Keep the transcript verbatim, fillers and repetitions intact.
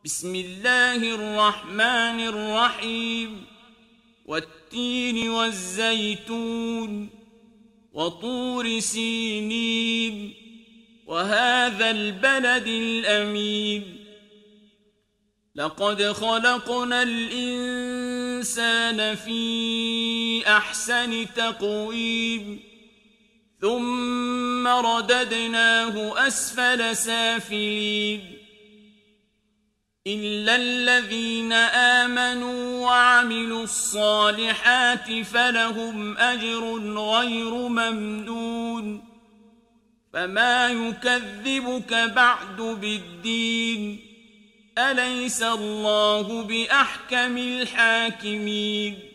بسم الله الرحمن الرحيم والتين والزيتون وطور سينين وهذا البلد الأمين لقد خلقنا الإنسان في أحسن تقويم ثم رددناه أسفل سافلين إلا الذين آمنوا وعملوا الصالحات فلهم أجر غير ممنون فما يكذبك بعد بالدين أليس الله بأحكم الحاكمين